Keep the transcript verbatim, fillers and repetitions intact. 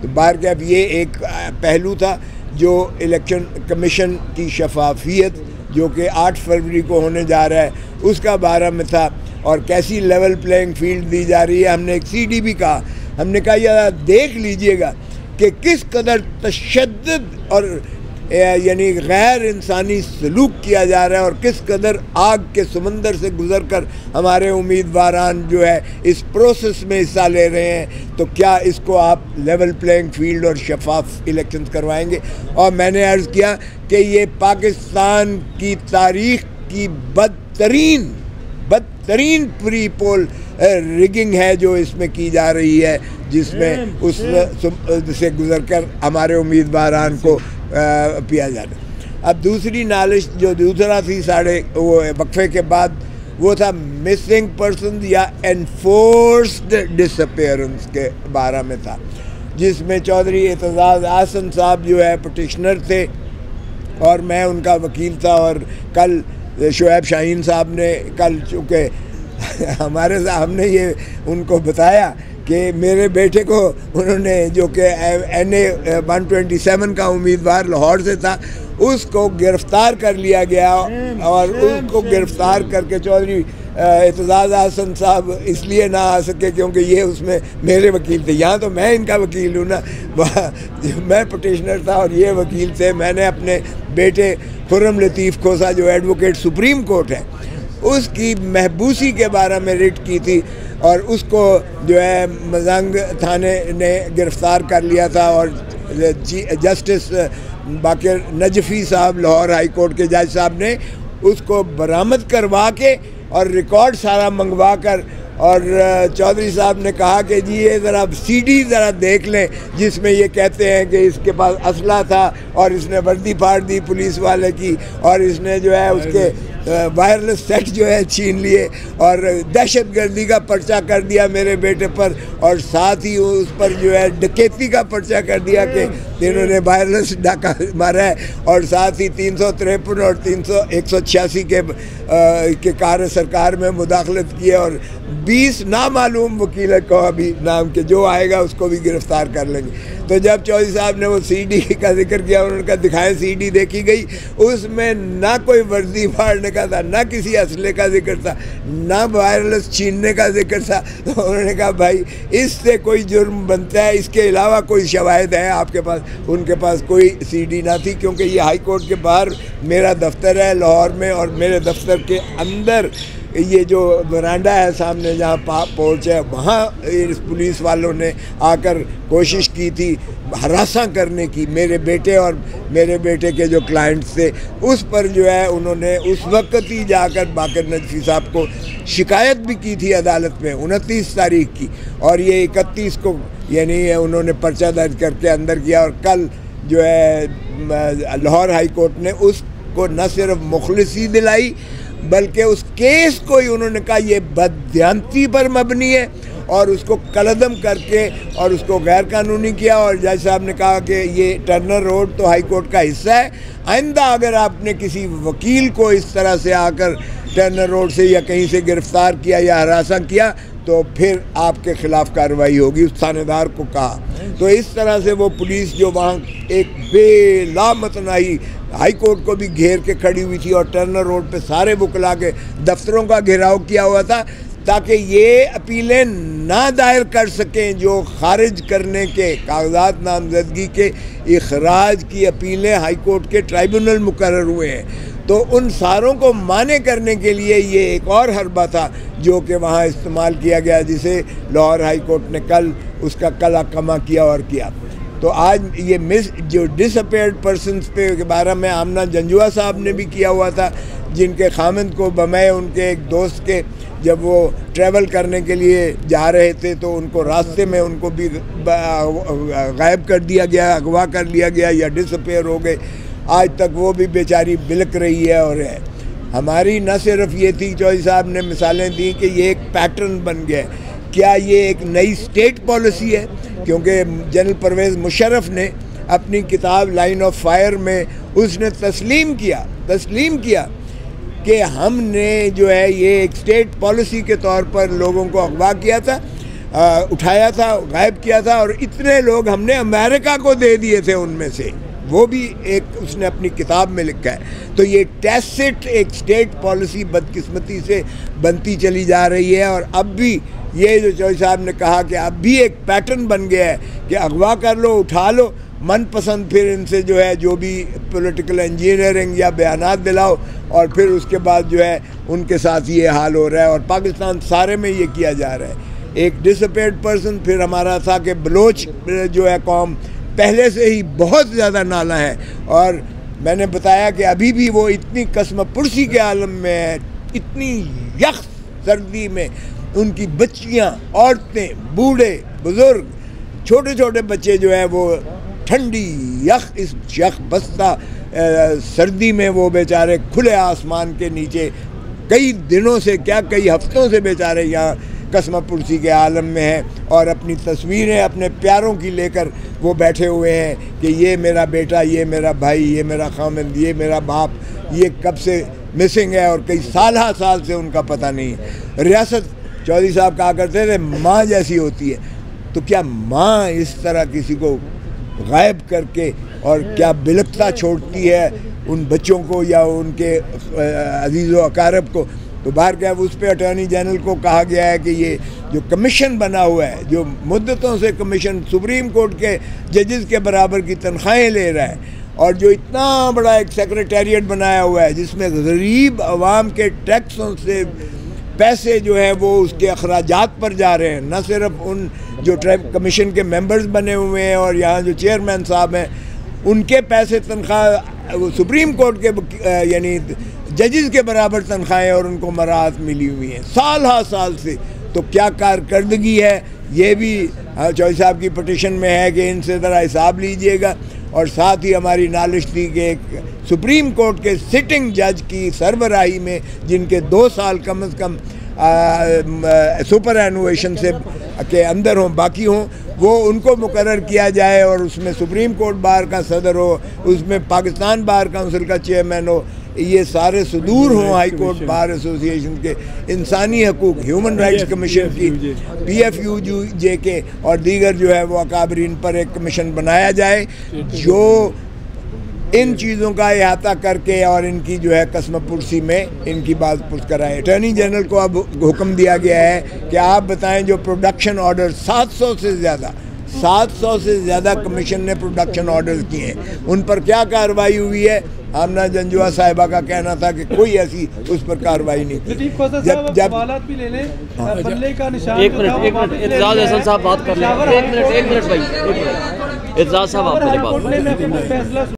तो बारकैफ ये एक पहलू था जो इलेक्शन कमीशन की शफाफियत जो कि आठ फरवरी को होने जा रहा है उसका बारे में था, और कैसी लेवल प्लेइंग फील्ड दी जा रही है। हमने एक सी डी भी कहा, हमने कहा यार देख लीजिएगा कि किस कदर तशद्दुद और यानी गैर इंसानी सलूक किया जा रहा है और किस कदर आग के समंदर से गुजर कर हमारे उम्मीदवारान जो है इस प्रोसेस में हिस्सा ले रहे हैं। तो क्या इसको आप लेवल प्लेइंग फील्ड और शफाफ इलेक्शंस करवाएंगे? और मैंने अर्ज़ किया कि ये पाकिस्तान की तारीख़ की बदतरीन बदतरीन प्री पोल रिगिंग है जो इसमें की जा रही है, जिसमें उस से गुजर कर हमारे उम्मीदवारान को पिया जा रहा। अब दूसरी नालिश जो दूसरा थी साढ़े वो वक्फे के बाद, वो था मिसिंग पर्सन या एनफोर्स्ड डिसअपेयरेंस के बारे में था, जिसमें चौधरी एतजाज़ आसन साहब जो है पटिशनर थे और मैं उनका वकील था। और कल शुएब शाहीन साहब ने कल चूँकि हमारे साथ हमने ये उनको बताया कि मेरे बेटे को उन्होंने जो कि N A one twenty seven का उम्मीदवार लाहौर से था उसको गिरफ़्तार कर लिया गया, और उसको गिरफ़्तार करके चौधरी एतजाज़ हसन साहब इसलिए ना आ सके क्योंकि ये उसमें मेरे वकील थे। यहाँ तो मैं इनका वकील हूँ ना, मैं पटिशनर था और ये वकील थे। मैंने अपने बेटे खुर्रम लतीफ़ खोसा जो एडवोकेट सुप्रीम कोर्ट है उसकी महबूसी के बारे में रिट की थी, और उसको जो है मजंग थाने ने गिरफ़्तार कर लिया था। और जस्टिस बाकर नजफ़ी साहब लाहौर हाई कोर्ट के जज साहब ने उसको बरामद करवा के और रिकॉर्ड सारा मंगवा कर, और चौधरी साहब ने कहा कि जी ये ज़रा सीडी ज़रा देख लें जिसमें ये कहते हैं कि इसके पास असला था और इसने वर्दी फाड़ दी पुलिस वाले की, और इसने जो है उसके वायरलेस सेट जो है छीन लिए और दहशत गर्दी का पर्चा कर दिया मेरे बेटे पर, और साथ ही उस पर जो है डकैती का पर्चा कर दिया कि इन्होंने वायरलेस डाका मारा है, और साथ ही तीन सौ तिरपन और तीन सौ एक सौ छियासी के के कार्य सरकार में मुदाखलत की है, और बीस नामालूम वकील को अभी नाम के जो आएगा उसको भी गिरफ़्तार कर लेंगे। तो जब चौधरी साहब ने वो सीडी का जिक्र किया, उन्होंने कहा दिखाएं सीडी, देखी गई उसमें ना कोई वर्दी फाड़ने का था, ना किसी असले का जिक्र था, ना वायरलेस छीनने का जिक्र था। तो उन्होंने कहा भाई इससे कोई जुर्म बनता है, इसके अलावा कोई शवाहिद है आपके पास? उनके पास कोई सीडी ना थी, क्योंकि ये हाई कोर्ट के बाहर मेरा दफ्तर है लाहौर में, और मेरे दफ्तर के अंदर ये जो वरांडा है सामने जहाँ पहुँच है वहाँ इस पुलिस वालों ने आकर कोशिश की थी हरासा करने की मेरे बेटे और मेरे बेटे के जो क्लाइंट्स थे। उस पर जो है उन्होंने उस वक्त ही जाकर बाकर नजफ़ी साहब को शिकायत भी की थी अदालत में उनतीस तारीख की, और ये इकतीस को यानी उन्होंने पर्चा दर्ज करके अंदर किया। और कल जो है लाहौर हाई कोर्ट ने उसको न सिर्फ मुखलिसी दिलाई बल्कि उस केस को ही उन्होंने कहा ये बदयांती पर मबनी है, और उसको कलअदम करके और उसको गैर कानूनी किया। और जज साहब ने कहा कि ये टर्नर रोड तो हाई कोर्ट का हिस्सा है, आइंदा अगर आपने किसी वकील को इस तरह से आकर टर्नर रोड से या कहीं से गिरफ़्तार किया या हरासा किया तो फिर आपके ख़िलाफ़ कार्रवाई होगी, उस थानेदार को कहा। तो इस तरह से वो पुलिस जो वहाँ एक बेलामतनाही हाई कोर्ट को भी घेर के खड़ी हुई थी, और टर्नर रोड पे सारे वकला के दफ्तरों का घेराव किया हुआ था ताकि ये अपीलें ना दायर कर सकें जो खारिज करने के कागजात नामजदगी के इखराज की अपीलें हाई कोर्ट के ट्राइब्यूनल मुकर्रर हुए हैं। तो उन सारों को माने करने के लिए ये एक और हरबा था जो कि वहाँ इस्तेमाल किया गया, जिसे लाहौर हाई कोर्ट ने कल उसका कला कमा किया और किया। तो आज ये मिस जो डिसअपेयर्ड पर्सनस पे के बारे में आमना जंजुआ साहब ने भी किया हुआ था, जिनके खामिंद को बमय उनके एक दोस्त के जब वो ट्रैवल करने के लिए जा रहे थे तो उनको रास्ते में उनको भी गायब कर दिया गया, अगवा कर लिया गया या डिसअपेयर हो गए। आज तक वो भी बेचारी बिलक रही है। और है हमारी न सिर्फ ये थी, चौधरी साहब ने मिसालें दी कि ये एक पैटर्न बन गया। क्या ये एक नई स्टेट पॉलिसी है? क्योंकि जनरल परवेज़ मुशर्रफ ने अपनी किताब लाइन ऑफ फायर में उसने तस्लीम किया तस्लीम किया कि हमने जो है ये एक स्टेट पॉलिसी के तौर पर लोगों को अगवा किया था। आ, उठाया था, गायब किया था, और इतने लोग हमने अमेरिका को दे दिए थे उनमें से, वो भी एक उसने अपनी किताब में लिखा है। तो ये टैसिट एक स्टेट पॉलिसी बदकिस्मती से बनती चली जा रही है। और अब भी ये जो चौधरी साहब ने कहा कि अब भी एक पैटर्न बन गया है कि अगवा कर लो, उठा लो, मनपसंद फिर इनसे जो है जो भी पॉलिटिकल इंजीनियरिंग या बयानात दिलाओ, और फिर उसके बाद जो है उनके साथ ये हाल हो रहा है। और पाकिस्तान सारे में ये किया जा रहा है। एक डिसअपेयर्ड पर्सन फिर हमारा था कि बलोच जो है कौम पहले से ही बहुत ज़्यादा नाला है, और मैंने बताया कि अभी भी वो इतनी कसम पुरसी के आलम में है, इतनी यख सर्दी में उनकी बच्चियाँ, औरतें, बूढ़े, बुज़ुर्ग, छोटे छोटे बच्चे जो है वो ठंडी यख इस यख बस्ता सर्दी में वो बेचारे खुले आसमान के नीचे कई दिनों से, क्या कई हफ्तों से बेचारे यहाँ कसम पुरसी के आलम में हैं, और अपनी तस्वीरें अपने प्यारों की लेकर वो बैठे हुए हैं कि ये मेरा बेटा, ये मेरा भाई, ये मेरा खामिंद, ये मेरा बाप, ये कब से मिसिंग है, और कई साल साल से उनका पता नहीं है। रियासत चौधरी साहब कहा करते थे माँ जैसी होती है, तो क्या माँ इस तरह किसी को गायब करके और क्या बिलकता छोड़ती है उन बच्चों को या उनके अजीज़ व अकारब को? तो बाहर क्या उस पर अटॉर्नी जनरल को कहा गया है कि ये जो कमीशन बना हुआ है, जो मुद्दतों से कमीशन सुप्रीम कोर्ट के जजेस के बराबर की तनख्वाहें ले रहा है, और जो इतना बड़ा एक सेक्रेटेरिएट बनाया हुआ है जिसमें गरीब आवाम के टैक्सों से पैसे जो है वो उसके अखराजात पर जा रहे हैं, न सिर्फ उन जो ट्राइब कमीशन के मेंबर्स बने हुए हैं और यहाँ जो चेयरमैन साहब हैं उनके पैसे तनख्वाह सुप्रीम कोर्ट के यानी जजेस के बराबर तनख्वाहें और उनको मराहत मिली हुई हैं साल हा साल से। तो क्या कारकर्दगी है, ये भी चौधरी साहब की पटिशन में है कि इनसे ज़रा हिसाब लीजिएगा। और साथ ही हमारी नालिश थी कि एक सुप्रीम कोर्ट के सिटिंग जज की सरबराही में जिनके दो साल कम अज़ कम सुपर एनुएशन से के अंदर हों, बाकी हों, वो उनको मुकर्रर किया जाए, और उसमें सुप्रीम कोर्ट बार का सदर हो, उसमें पाकिस्तान बार काउंसिल का चेयरमैन हो, ये सारे सदूर हों हाई कोर्ट बार एसोसिएशन के, इंसानी हकूक़ ह्यूमन राइट्स कमीशन की, पी एफ यू जे के और दीगर जो है वो अकाबरीन पर एक कमीशन बनाया जाए जो इन चीज़ों का अहाता करके और इनकी जो है कसम पुरसी में इनकी बात पुरस कराएं। अटॉर्नी जनरल को अब हुक्म दिया गया है कि आप बताएं जो प्रोडक्शन ऑर्डर सात सौ से ज़्यादा सात सौ से ज़्यादा कमीशन ने प्रोडक्शन ऑर्डर्स किए हैं, उन पर क्या कार्रवाई हुई है? आमना जंजुआ साहिबा का कहना था कि कोई ऐसी उस पर कार्रवाई नहीं की। जब जब भी ले लें, बल्ले का निशान एक मिनट एक मिनट इत्तेजाज हसन साहब बात कर लें, एक मिनट एक मिनट भाई, एक मिनट इत्तेजाज साहब आप पहले बात